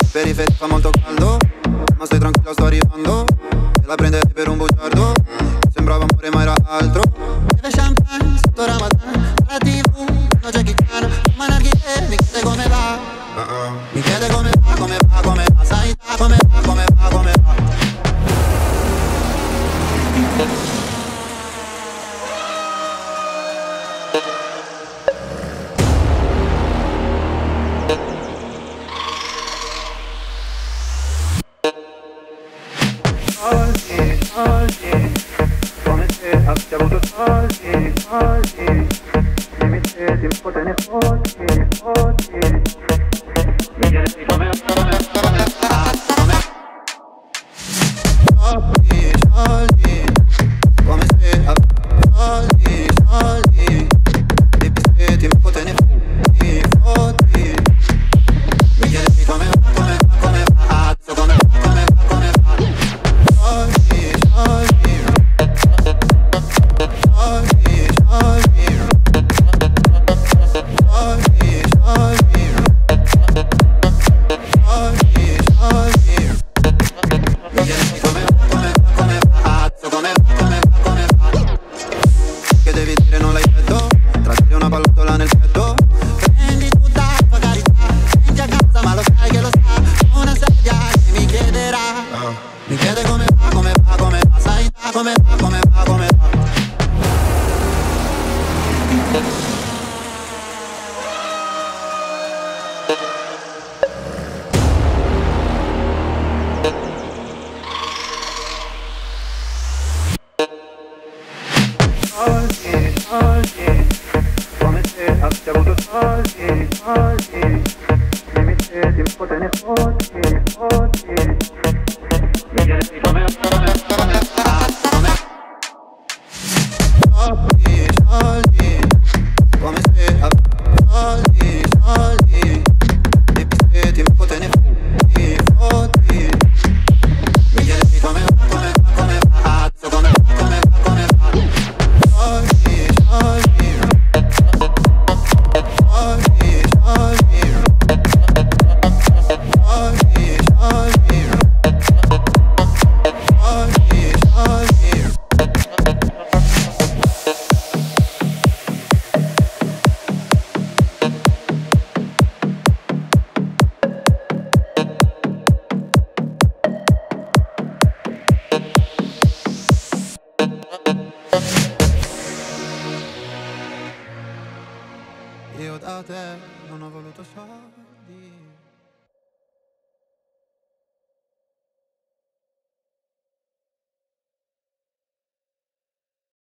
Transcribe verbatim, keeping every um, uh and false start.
Periferia fa molto caldo, ma stai tranquillo, sto arrivando. E la prenderei per un bugiardo, sembrava amore ma era altro. Beve champagne sotto Ramadan, alla tivù, no Jackie Chan. Ma narghile mi chiede come va, uh-uh. Mi chiede come va, come va, come va. Sai già come va, come va, come va. Oggi, oggi, come se abbia avuto oggi, oggi, mi mettete un po' te ne oggi, oggi, mi chiedete come, come, come, come. Soldi, soldi, come se abbia soldi, soldi. E pisteti un po' te ne fotti, fotti. Mi chiedete come va, come va, come va. Adesso come va, come va, come va. Soldi, soldi, soldi, soldi, soldi, soldi, soldi, soldi. Mi chiedi come va, come va, come va. Adesso come va, come va, come va. Che devi dire non l'hai detto, trattieni una pallottola nel petto. Prendi tutta la tua carità, prendi a casa ma lo sai che lo sa. Una sedia che mi chiederà, Oh. mi chiede come va, come va, come va. Sai già come va, come va, come va. Oggi, oggi, come se abbia avuto oggi, oggi, mi mettete un po' te ne oggi, oggi, mi chiedete come, come, come, come. Soldi, soldi, come se abbia soldi, soldi. E pisteti un po' te ne fotti, fotti. Mi chiedi come va, come va, come va. Adesso come va, come va, come va. Soldi, soldi, soldi, soldi, soldi, soldi, soldi, soldi. Io da te non ho voluto soldi.